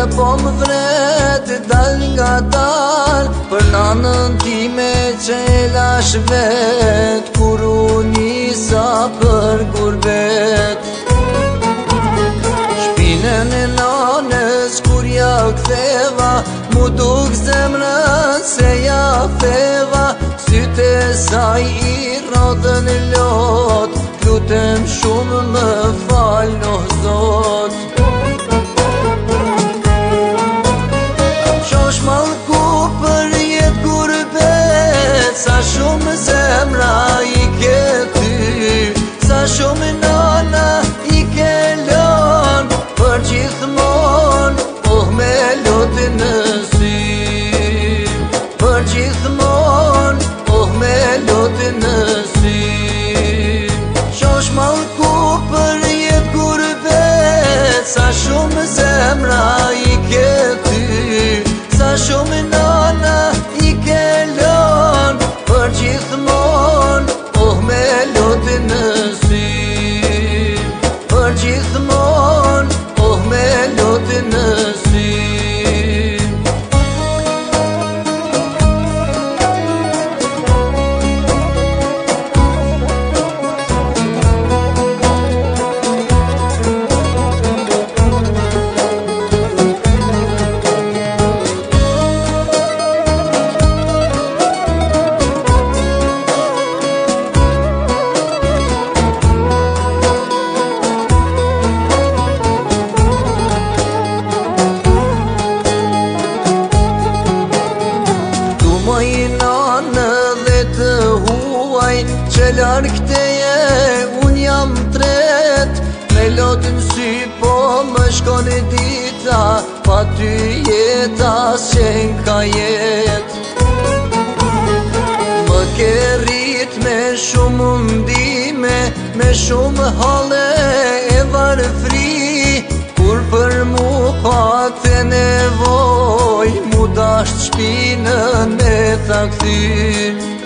po më vret dal nga dal për nanën time që e lash vet kur u nisa për gurbet. Shpinën e nanës kur ja ktheva mu duk zemrën se ja theva syte saj i rodhën e lot lutem shumë më fal o Zot. Shosh malku për jet gurbet sa shumë zemra i ke ty sa shumë nana i ke lon për gjithmon me lutin në sy për gjithmon me lutin në sy. Shosh malku për jet gurbet sa shumë zemra i ke ty sa shumë nana i ke lon për gjithmon me lutin në sy për gjithmon me lutin në sy. Që larg teje un jam tret me lotin sy po më shkon e dita pa ty jeta s'qen ka jet. Më ke rrit me shumë mundime me shumë hale e varfri kur për mu pakte nevoj mu dasht shpinën me tha kthyn.